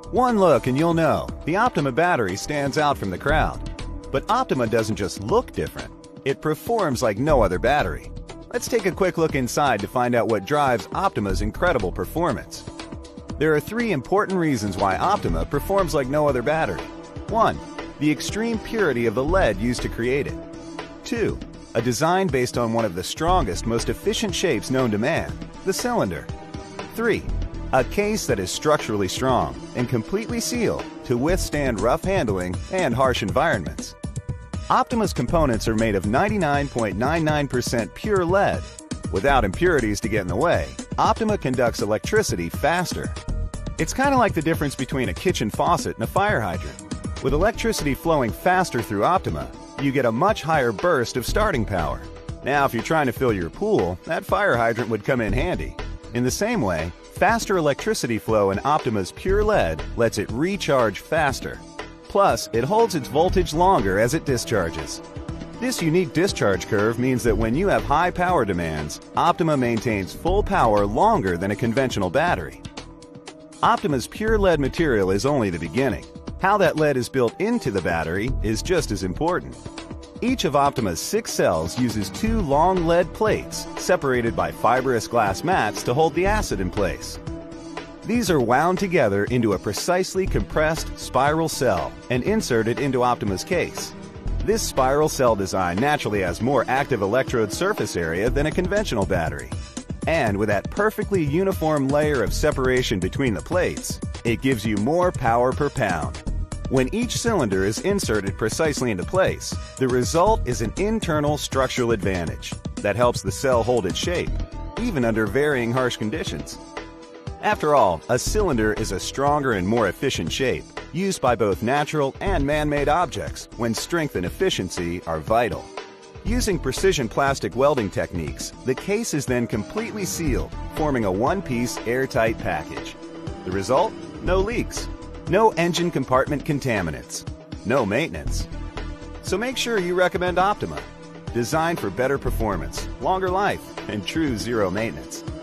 One look and you'll know, the Optima battery stands out from the crowd. But Optima doesn't just look different, it performs like no other battery. Let's take a quick look inside to find out what drives Optima's incredible performance. There are three important reasons why Optima performs like no other battery. 1. The extreme purity of the lead used to create it. 2. A design based on one of the strongest, most efficient shapes known to man, the cylinder. 3. A case that is structurally strong and completely sealed to withstand rough handling and harsh environments. Optima's components are made of 99.99% pure lead. Without impurities to get in the way, Optima conducts electricity faster. It's kind of like the difference between a kitchen faucet and a fire hydrant. With electricity flowing faster through Optima, you get a much higher burst of starting power. Now, if you're trying to fill your pool, that fire hydrant would come in handy. In the same way, faster electricity flow in Optima's pure lead lets it recharge faster. Plus, it holds its voltage longer as it discharges. This unique discharge curve means that when you have high power demands, Optima maintains full power longer than a conventional battery. Optima's pure lead material is only the beginning. How that lead is built into the battery is just as important. Each of Optima's 6 cells uses 2 long lead plates separated by fibrous glass mats to hold the acid in place. These are wound together into a precisely compressed spiral cell and inserted into Optima's case. This spiral cell design naturally has more active electrode surface area than a conventional battery. And with that perfectly uniform layer of separation between the plates, it gives you more power per pound. When each cylinder is inserted precisely into place, the result is an internal structural advantage that helps the cell hold its shape, even under varying harsh conditions. After all, a cylinder is a stronger and more efficient shape, used by both natural and man-made objects when strength and efficiency are vital. Using precision plastic welding techniques, the case is then completely sealed, forming a one-piece airtight package. The result? No leaks. No engine compartment contaminants. No maintenance. So make sure you recommend Optima. Designed for better performance, longer life, and true zero maintenance.